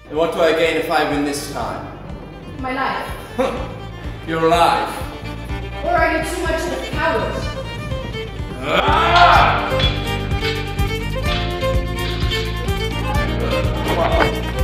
And what do I gain if I win this time? My life. Your life. Or are you too much of a coward? Ah!